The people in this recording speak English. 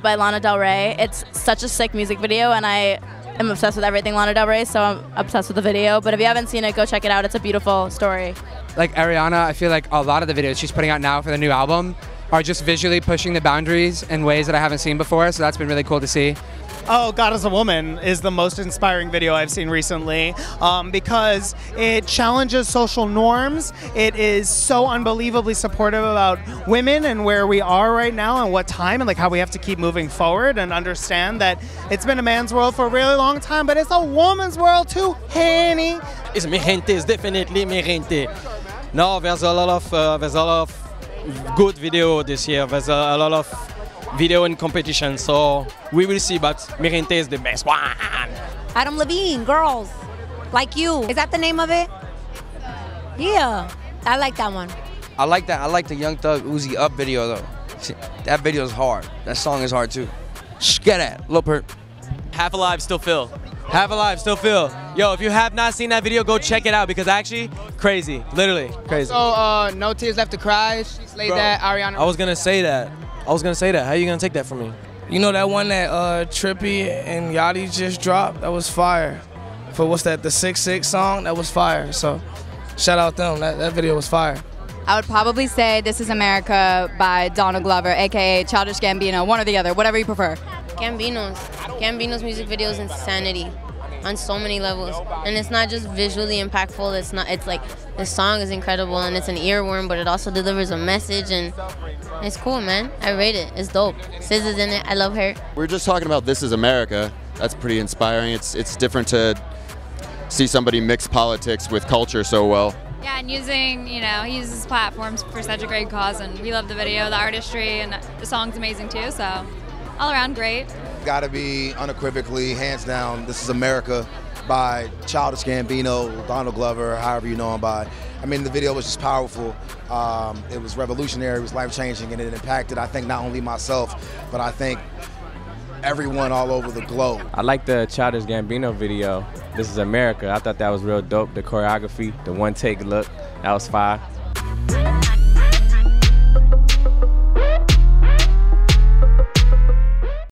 by Lana Del Rey. It's such a sick music video, and I am obsessed with everything Lana Del Rey, so I'm obsessed with the video. But if you haven't seen it, go check it out. It's a beautiful story. Like Ariana, I feel like a lot of the videos she's putting out now for the new album are just visually pushing the boundaries in ways that I haven't seen before, so that's been really cool to see. Oh, God is a Woman is the most inspiring video I've seen recently because it challenges social norms. It is so unbelievably supportive about women and where we are right now and what time and like how we have to keep moving forward and understand that it's been a man's world for a really long time, but it's a woman's world too, honey. It's mi gente, it's definitely mi gente. No, there's a lot of good video this year. There's a lot of video in competition, so we will see, but mi gente is the best one. Adam Levine, Girls, Like You. Is that the name of it? Yeah, I like that one. I like that. I like the Young Thug Uzi Up video though. That video is hard. That song is hard too. Get at Lil Perk. Half Alive, Still Feel. Half Alive, Still Feel. Yo, if you have not seen that video, go check it out because actually, crazy. Literally, crazy. So, No Tears Left to Cry, she slayed that, Ariana. I was gonna say that. How are you gonna take that from me? You know that one that Trippy and Yachty just dropped? That was fire. For what's that, the 6'6" song? That was fire. So, shout out them. That video was fire. I would probably say This Is America by Donald Glover, a.k.a. Childish Gambino, one or the other, whatever you prefer. Gambino's music video is insanity on so many levels. And it's not just visually impactful, it's like, the song is incredible and it's an earworm, but it also delivers a message and it's cool, man. I rate it, it's dope. SZA's in it, I love her. We're just talking about This Is America. That's pretty inspiring. It's different to see somebody mix politics with culture so well. Yeah, and using, he uses platforms for such a great cause, and we love the video, the artistry, and the song's amazing too, so all around great. Gotta be unequivocally, hands down, This Is America by Childish Gambino, Donald Glover, however you know him by. I mean, the video was just powerful. It was revolutionary, it was life-changing, and it impacted, I think, not only myself, but I think everyone all over the globe. I like the Childish Gambino video, This Is America. I thought that was real dope. The choreography, the one-take look, that was fire.